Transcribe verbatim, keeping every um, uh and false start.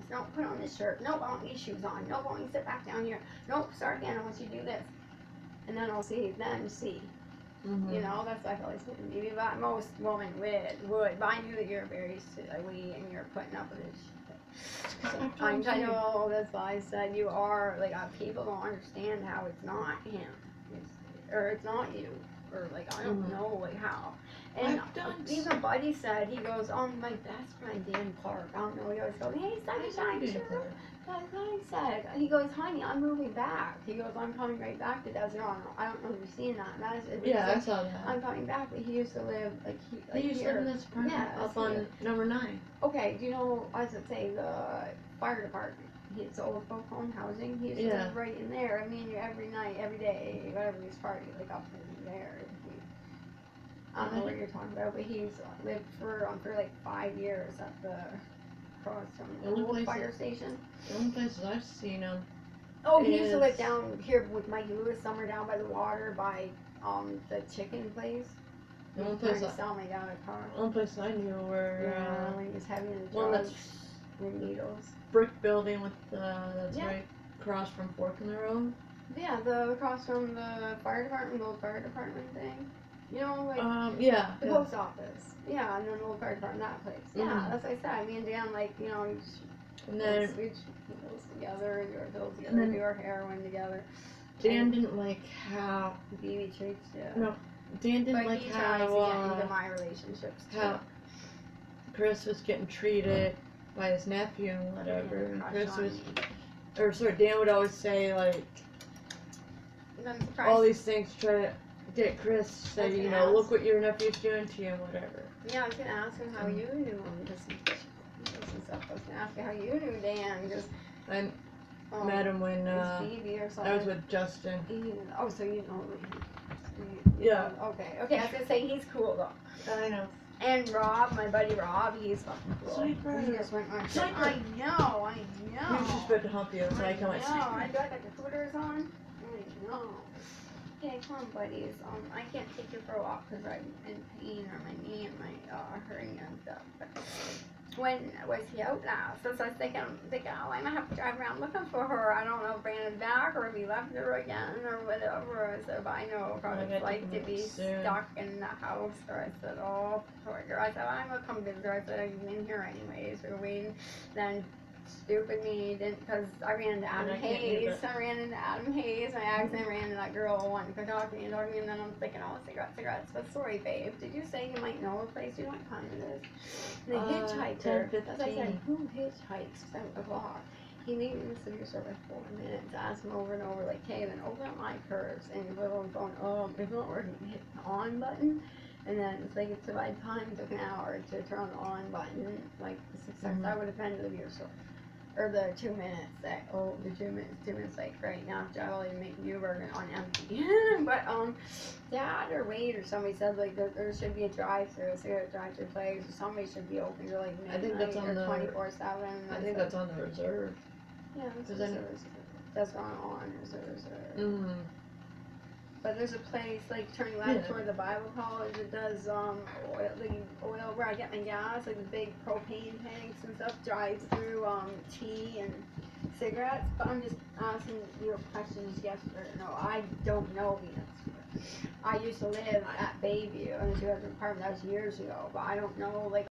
No, put on this shirt. No, I want these shoes on. No, I want you to sit back down here. Nope, start again. I want you to do this. And then I'll see, then see. Mm-hmm. You know, that's like always maybe about most women would would. But I knew that you're very silly and you're putting up with this shit. I'm I know that's why I said you are like uh, people don't understand how it's not him, it's, or it's not you, or like I don't Mhm. know like how. And I've done even Buddy said, he goes, oh, my best friend Dan Clark. I don't know. He always goes, hey, sunshine, Dan sure. Clark. That's what he said. He goes, honey, I'm moving back. He goes, I'm coming right back to Desert Island. I don't know if you've seen that. And that is, Yeah, I said, saw that. I'm coming back, but he used to live like he. Like He used to here. live in this apartment Yeah, up on here. number nine. Okay, do you know, as I say, the fire department? It's old folk home housing. He used to Yeah. live right in there. I mean, every night, every day, whatever his party, like up in there. I don't know what you're talking about, but he's lived for um, for like five years at the across from the Only old places- fire station. The only places I've seen him. Oh, he used to live is- down here with Mike Lewis, somewhere down by the water by um the chicken place. He The was only trying place to sell my dad a car. The only place I knew were Yeah, uh, when he was having the one drugs that's and needles. brick building with uh, that's Yeah. right across from Fork in the Road. Yeah, the across from the fire department, the old fire department thing. You know, like Um, yeah. the yeah. post office. Yeah, and then the old fire department, that place. Yeah, Mhm. that's what I said. Me and Dan, like, you know, we just And then we just pills together, do our pills together, And then- do our heroin together. Dan and didn't like how B B treats, yeah. No, Dan didn't But like he how tries to get uh, into my relationships too. how Chris was getting treated by his nephew and whatever. And Crush Chris on was, me. or sorry, Dan would always say like And I'm surprised. all these things to try to get Chris to say, I was you gonna know, ask. look what your nephew's doing to you and whatever. Yeah, I was gonna ask him how Mm. you knew him. Just some stuff. I was gonna ask you how you knew Dan. Just I um, met him when his uh, baby or something. I was with Justin. He- oh, so you know him. You- Yeah. Okay. Okay. I was gonna say he's cool though. I know. And Rob, my buddy Rob, he's fucking cool. Sniper. He just went on. Sniper. I know. I He know. was just about to hump you, so I come know. like, I do I got the hooters on. I know. Okay, come on, buddies. Um, I can't take you for a walk because I'm in pain or my knee and my uh hurting and stuff. But when was he out last? So I was thinking, thinking, oh, I might have to drive around looking for her. I don't know if Brandon's back or if he left her again or whatever. So, but I know how I it's got like to to be soon. stuck in the house. So I said, oh, poor girl. I said, well, I'm gonna come visit her. I said, I'm in here anyways. We were waiting. Then stupid me didn't, because I ran into Adam I can't Hayes. leave it. I ran into Adam Hayes. I accidentally ran into that girl wanting to talk to me and talk to me, and then I'm thinking, oh, cigarettes, cigarettes. But sorry, babe. Did you say you might know a place you might come to this? And the Uh, hitchhiker. ten As I said, fifteen. who hitchhikes seven o'clock? He made me sit here for like four minutes, ask him over and over, like, hey, then open up my purse. And he was on the phone, oh, it's not working. Hit the on button. And then it's like, it's by the time it took an hour to turn on the on button. Like, the six seconds, Mhm. I would have been to the beer store. Or the two minutes that, oh, the two minutes, two minutes, like, right now, I'll even make you burger on empty. But, um, dad or Wade or somebody said, like, there, there should be a drive-through, a cigarette drive-through place, or somebody should be open to, like, I think that's on or the- twenty-four seven. I think that's on the reserve. Yeah, that's Cause I know- reserve. That's gone on, is a reserve. Mm. But there's a place, like, turning left Yeah. toward the Bible college that does, um, oil, like, oil, where I get my gas, like, the big propane tanks and stuff, drives through, um, tea and cigarettes. But I'm just asking you questions, yes or no. I don't know the answer. I used to live at Bayview in a two-bedroom apartment, that was years ago, but I don't know, like,